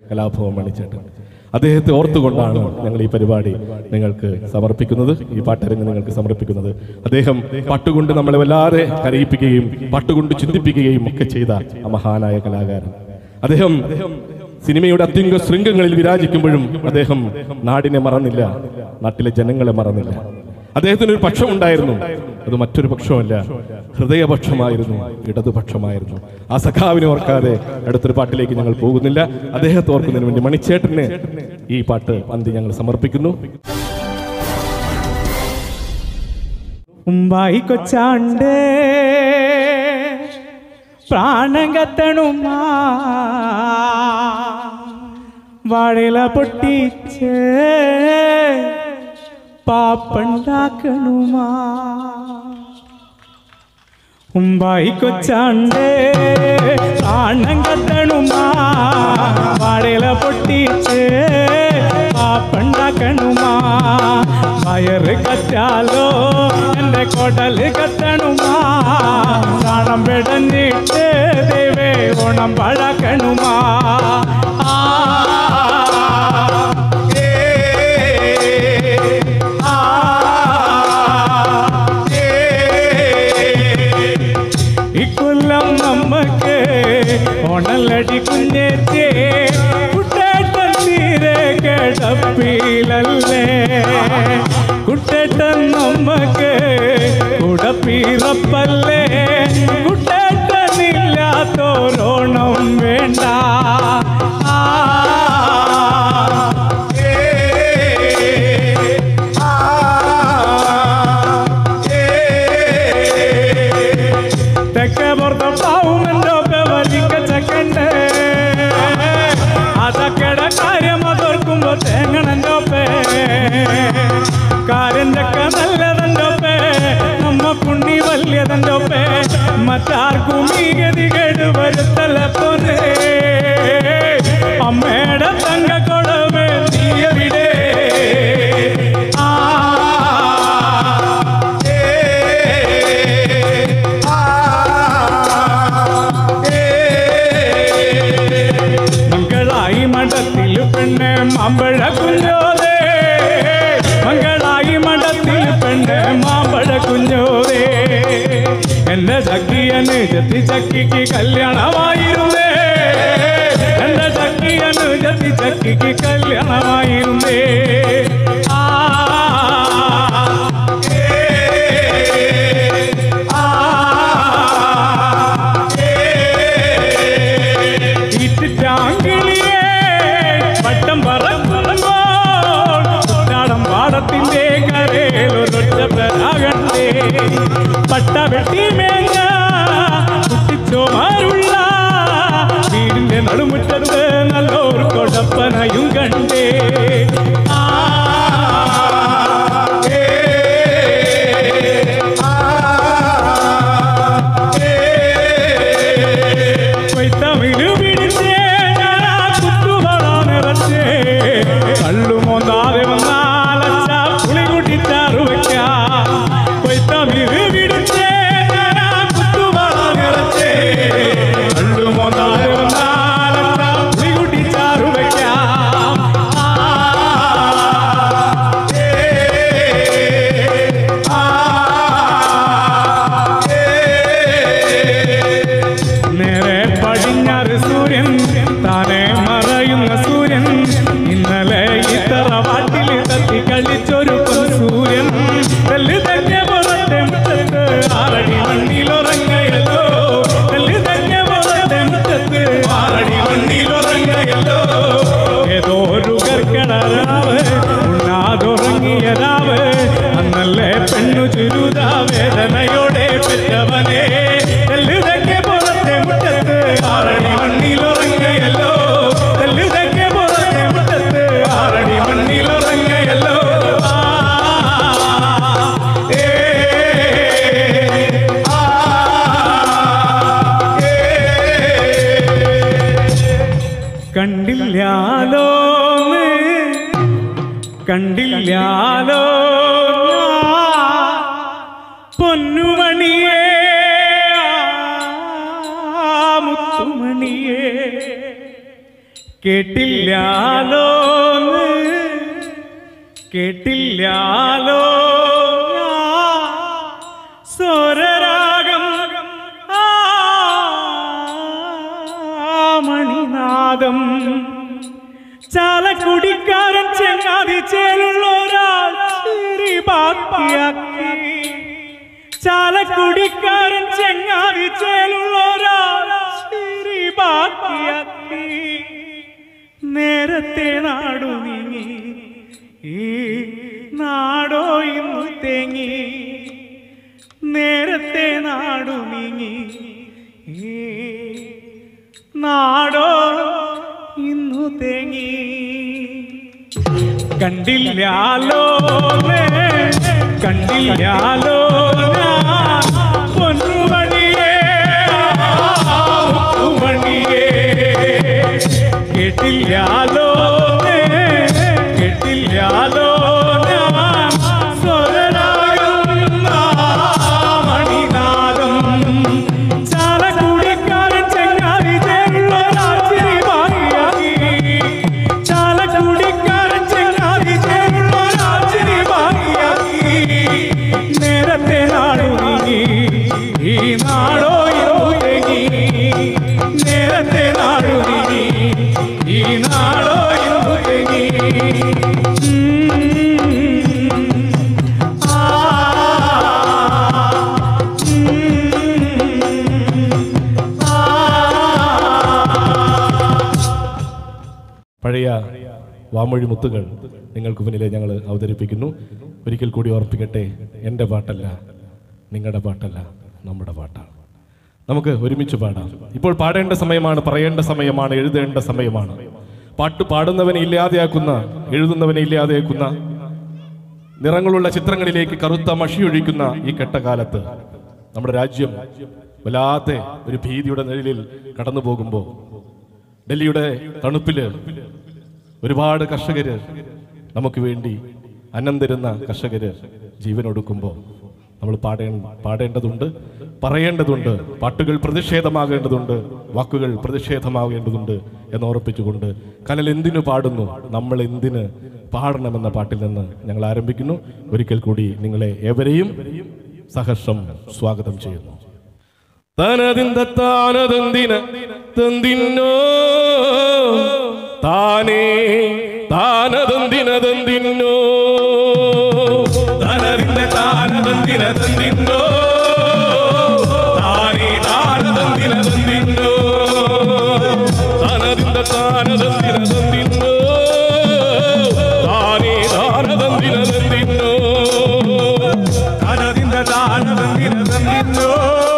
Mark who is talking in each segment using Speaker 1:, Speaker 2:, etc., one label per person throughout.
Speaker 1: കലാഭവൻ മണിച്ചേട്ടൻ. അദ്ദേഹത്തെ ഓർത്തുകൊണ്ടാണ് ഞങ്ങൾ ഈ പരിപാടി നിങ്ങൾക്ക് സമർപ്പിക്കുന്നത്, ഈ പാട്ടരങ്ങ് നിങ്ങൾക്ക് സമർപ്പിക്കുന്നത്. അദ്ദേഹം പാട്ടുകൊണ്ട് നമ്മളെ വല്ലാതെ കരയിപ്പിക്കുകയും പാട്ടുകൊണ്ട് ചിന്തിപ്പിക്കുകയും ഒക്കെ ചെയ്ത ആ മഹാനായ കലാകാരൻ. അദ്ദേഹം സിനിമയുടെ അത്യുംഗ ശൃംഗങ്ങളിൽ വിരാജിക്കുമ്പോഴും അദ്ദേഹം നാടിനെ മറന്നില്ല, നാട്ടിലെ ജനങ്ങളെ മറന്നില്ല. അദ്ദേഹത്തിനൊരു പക്ഷമുണ്ടായിരുന്നു, അത് മറ്റൊരു പക്ഷമല്ല, ഹൃദയപക്ഷമായിരുന്നു, ഇടതുപക്ഷമായിരുന്നു. ആ സഖാവിനെ ഓർക്കാതെ അടുത്തൊരു പാട്ടിലേക്ക് ഞങ്ങൾ പോകുന്നില്ല. അദ്ദേഹത്തെ ഓർക്കുന്നതിന് വേണ്ടി മണിച്ചേട്ടന് ഈ പാട്ട് അന്തി ഞങ്ങൾ സമർപ്പിക്കുന്നു.
Speaker 2: ഉമ്പായി കൊച്ചാണ്ട് പ്രാണം കത്തണുമാ വാഴല പൊട്ടിച്ച് പാപ്പുണ്ടാക്കണുമാ. ഉമ്പായി കൊച്ചാണ്ട് പ്രാണം കത്തണുമാ വാഴല പൊട്ടിച്ച് പാപ്പുണ്ടാക്കണുമാ. വയറ് കറ്റാലോ എൻ്റെ കൊടല് കത്തണുമാ. പ്രാണം പെടഞ്ഞിട്ട് ദേവേ ഓണം പഴക്കണുമാ. ഇക്കൊല്ലം നമ്മക്ക് ഓണല്ലടി കുഞ്ഞേച്ചേ കുട്ടേട്ടൻ തീരെ കിടപ്പിലല്ലേ. കുട്ടേട്ടൻ നമ്മക്ക് കുടപ്പിറപ്പല്ലേ. കുട്ടേട്ടനില്ലാത്തോരോണം വേണ്ട. തെക്കേ പുറത്തോട്ടാവും എൻ്റെ ഒക്കെ വലിക്ക ചക്കണ്ട്. അതൊക്കെട കാര്യം അതോർക്കുമ്പോ തേങ്ങണൻ്റെ ഒപ്പേ. കാര്യം ചക്ക നല്ലതെൻ്റെ ഒപ്പേ, നമ്മ പുണ്ണി വലിയതെൻ്റെ ഒപ്പേ. മറ്റാർക്കും ഈ ഗതികേട് വരുത്തല പോലെ. അമ്മയുടെ തങ്കക്കൊടവേ നീ എവിടെ? മംഗളായി മഠത്തിൽ പെണ്ണ് മാമ്പഴ കുഞ്ഞോരേ. മംഗളായി മഠത്തിൽ പെണ്ണ് മാമ്പഴ കുഞ്ഞോരേ. എന്റെ ചക്കിയന് ജത്തി ചക്കിക്ക് കല്യാണമായിരുന്നേ. എന്റെ ചക്കിയന് ജത്തി ചക്കിക്ക് കല്യാണമായിരുന്നേ. ഈറ്റിറ്റാങ്കിളിയേ പട്ടം പറക്കുമ്പോൾ കുട്ടാടം പാടത്തിന്റെ കരയിലൊരൊറ്റ പരാഗണ്ടേ. പട്ട വെട്ടി മേഞ്ഞ കുട്ടിച്ചോമാരുള്ള വീടിന്റെ നടുമുറ്റത്ത് നല്ലൊരു കൊടപ്പനയും കണ്ടേ. കൊയ്ത്തമിഴ് പിടിച്ചേ കുത്തുവള നിറച്ചേ. കള്ളുമൊന്നാതെ വന്നാലച്ച പുളി കുട്ടിച്ചാറു വയ്ക്കാം. കൊയ്ത്തമിഴ് പിടിച്ചേ കുത്തുവള നിറച്ചേ. കള്ളുമൊന്നാതെ വന്നാലച്ച പുളി കുട്ടിച്ചാറു വയ്ക്കാം. നേരെ പടിഞ്ഞാറ് സൂര്യൻ താനെ മറയുന്ന സൂര്യൻ. ഇന്നലെ ഇത്തറ വാട്ടിൽ തത്തി കളിച്ചൊരു സൂര്യൻ. തെല്ല് തന്നെ പുറത്തെ മുറ്റത്ത് ആറടി മണ്ണിലുറങ്ങയല്ലോ. തെല്ല് തന്നെ പുറത്തെ മുറ്റത്ത് ആറടി മണ്ണിലുറങ്ങയല്ലോ. ഏതോ ഒരു കർക്കിടരാവ് ഉണ്ണാതുറങ്ങിയ രാവ്. അന്നല്ലേ പെണ്ണു ചുരുത വേദനയോടെ പെറ്റവനെ. തെല്ല് തന്നെ പുറത്തെ മുറ്റത്ത് ആറടി മണ്ണിലുറങ്ങയല്ലോ. തെല്ല് തന്നെ പുറത്തെ മുറ്റത്ത് ആറടി മണ്ണിലുറങ്ങയല്ലോ. കണ്ടില്ലാലോ കണ്ടില്ലാലോ പൊന്നുമണിയേ മുത്തുമണിയേ. കേട്ടില്ലാലോ കേട്ടില്ലാലോ സ്വരരാഗം മണിനാദം ചാലക്കുടിക്കാരൻ ചെങ്ങാതി ചേലുള്ളൊരാൾ ചിരി ബാക്കിയാക്കി ചാലക്കുടിക്കാരൻ ചെങ്ങാതി ചേലുള്ളൊരാൾ ചിരി ബാക്കിയാക്കി നേരത്തെ നാടു നീങ്ങി ഈ നാടോ ഇന്നു തേങ്ങി നേരത്തെ നാടു നീങ്ങി ഈ നാടോ ഇന്നു തേങ്ങി കണ്ടില്ലാലോ കണ്ടില്ലാലോ പൊന്നുമണിയേ മണിയേ കേട്ടില്ലാലോ കേട്ടില്ലാലോ
Speaker 1: പഴയ വാമൊഴി മുത്തുകൾ നിങ്ങൾക്ക് മുന്നിലെ ഞങ്ങൾ അവതരിപ്പിക്കുന്നു. ഒരിക്കൽ കൂടി ഓർപ്പിക്കട്ടെ, എൻ്റെ പാട്ടല്ല, നിങ്ങളുടെ പാട്ടല്ല, നമ്മുടെ പാട്ടാണ്. നമുക്ക് ഒരുമിച്ച് പാടാം. ഇപ്പോൾ പാടേണ്ട സമയമാണ്, പറയേണ്ട സമയമാണ്, എഴുതേണ്ട സമയമാണ്. പാട്ട് പാടുന്നവനെ ഇല്ലാതെയാക്കുന്ന, എഴുതുന്നവനെ ഇല്ലാതെയാക്കുന്ന, നിറങ്ങളുള്ള ചിത്രങ്ങളിലേക്ക് കറുത്ത മഷിയൊഴിക്കുന്ന ഈ കെട്ടകാലത്ത് നമ്മുടെ രാജ്യം വല്ലാത്ത ഒരു ഭീതിയുടെ നിഴലിൽ കടന്നു പോകുമ്പോൾ, ഡൽഹിയുടെ തണുപ്പില് ഒരുപാട് കർഷകര് നമുക്ക് വേണ്ടി അന്നം തരുന്ന കർഷകര് ജീവനൊടുക്കുമ്പോൾ നമ്മൾ പാടേണ്ടതുണ്ട്, പറയേണ്ടതുണ്ട്. പാട്ടുകൾ പ്രതിഷേധമാകേണ്ടതുണ്ട്, വാക്കുകൾ പ്രതിഷേധമാകേണ്ടതുണ്ട് എന്നോർപ്പിച്ചുകൊണ്ട് കനൽ എന്തിനു പാടുന്നു, നമ്മൾ എന്തിന് പാടണമെന്ന പാട്ടിൽ നിന്ന് ഞങ്ങൾ ആരംഭിക്കുന്നു. ഒരിക്കൽ കൂടി നിങ്ങളെ ഏവരെയും സഹർഷം സ്വാഗതം ചെയ്യുന്നു. തന്തിന്നോ താനേ താനതന്തിനതന്തിന്നോ താനതന്തിനതന്തിന്നോ താനേ താനതന്തിനതന്തിന്നോ താനതന്തിനതന്തിന്നോ താനേ താനതന്തിനതന്തിന്നോ താനതന്തിനതന്തിന്നോ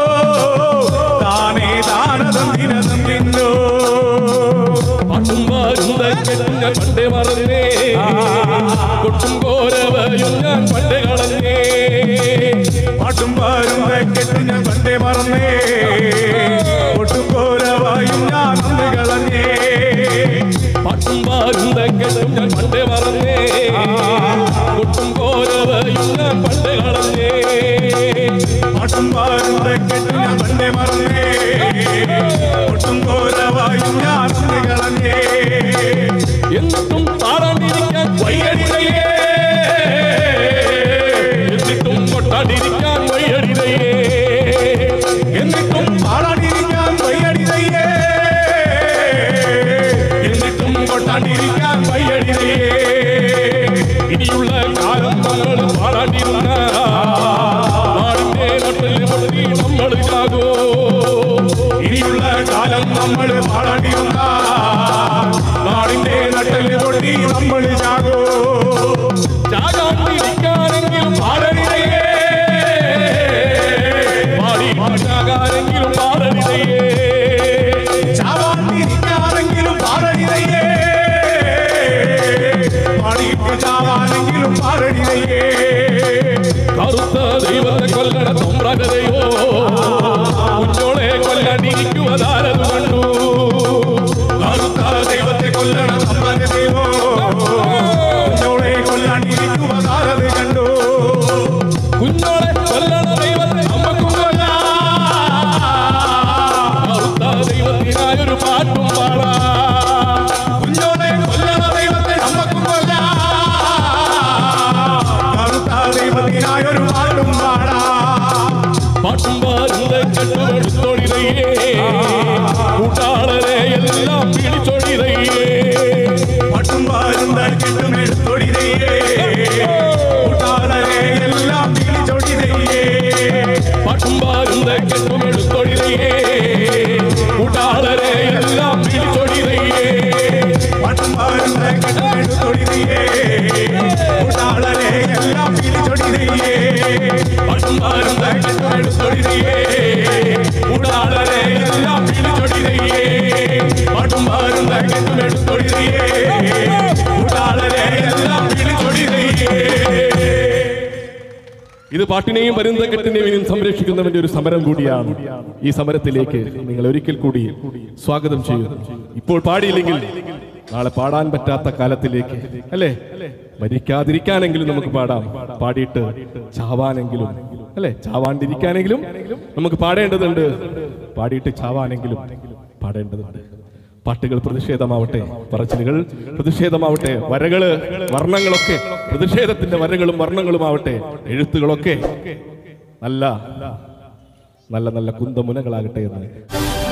Speaker 1: താനേ താനതന്തിനതന്തിന്നോ പാട്ടും വാരുന്ന കെട്ടും ഞാൻ പണ്ടേ മറന്നേ, കൊട്ടും കോരവയും ഞാൻ പണ്ടേ കളഞ്ഞേ. പാട്ടും വാരുന്ന കെട്ടും ഞാൻ പണ്ടേ മറന്നേ, കൊട്ടും കോരവയും ഞാൻ പണ്ടേ കളഞ്ഞേ. പാട്ടും വാരുന്ന കെട്ടും ഞാൻ പണ്ടേ മറന്നേ, കൊട്ടും കോരവയും ഞാൻ പണ്ടേ കളഞ്ഞേ. പാട്ടും വാരുന്ന കെട്ടും ഞാൻ പണ്ടേ മറന്നേ, കൊട്ടും കോരവയും ഞാൻ പണ്ടേ കളഞ്ഞേ. എന്നിട്ടും പാടാണ്ടിരിക്കാൻ വയ്യടിതയേ, എന്നിട്ടും കൊട്ടാണ്ടിരിക്കാൻ വയ്യടിതയേ, എന്നിട്ടും പാടാണ്ടിരിക്കാൻ വയ്യടിതയേ, എന്നിട്ടും കൊട്ടാണ്ടിരിക്കാൻ വയ്യടിതയേ. ഇനിയുള്ള കാലം നമ്മൾ പാടാണ്ടിരുന്ന നാടിന്റെ നട്ടിൽ പൊട്ടി നമ്മൾ ചാകോ. ഇനിയുള്ള കാലം നമ്മൾ പാടാണ്ടിരുന്ന നാടിന്റെ നട്ടിൽ പൊട്ടി നമ്മൾ ചാകോ. ചാകാണ്ടിരിക്കാനെങ്കിലും പാടരുതയേ, പാടി ചാകാനെങ്കിലും പാടരുതയേ, ചാകാണ്ടിരിക്കാനെങ്കിലും പാടരുതയേ,
Speaker 2: തൊടിതേ ഉടാളരെ എല്ലാം പിടിച്ചൊടിതേ പട്ടുമാറും തൊടിതേ ഉടാളരെ എല്ലാം പിടിച്ചൊടിതേ പട്ടുമാറും തൊടിതേ ഉടാളരെ എല്ലാം പിടിച്ചൊടിതേ.
Speaker 1: ഇത് പാട്ടിനെയും പരുന്തക്കെട്ടിനെയും സംരക്ഷിക്കുന്നവന്റെ ഒരു സമരം കൂടിയാണ്. ഈ സമരത്തിലേക്ക് നിങ്ങൾ ഒരിക്കൽ കൂടി സ്വാഗതം ചെയ്യുന്നു. ഇപ്പോൾ പാടിയില്ലെങ്കിൽ നാളെ പാടാൻ പറ്റാത്ത കാലത്തിലേക്ക്, അല്ലേ? മരിക്കാതിരിക്കാനെങ്കിലും നമുക്ക് പാടാം, പാടിയിട്ട് ചാവാനെങ്കിലും, അല്ലെ? ചാവാണ്ടിരിക്കാനെങ്കിലും നമുക്ക് പാടേണ്ടതുണ്ട്, പാടിയിട്ട് ചാവാനെങ്കിലും പാടേണ്ടതുണ്ട്. പാട്ടുകൾ പ്രതിഷേധമാവട്ടെ, പറച്ചിലുകൾ പ്രതിഷേധമാവട്ടെ, വരകള് വർണ്ണങ്ങളൊക്കെ പ്രതിഷേധത്തിന്റെ വരകളും വർണ്ണങ്ങളുമാവട്ടെ, എഴുത്തുകളൊക്കെ നല്ല നല്ല നല്ല കുന്തമുനകളാകട്ടെ എന്ന്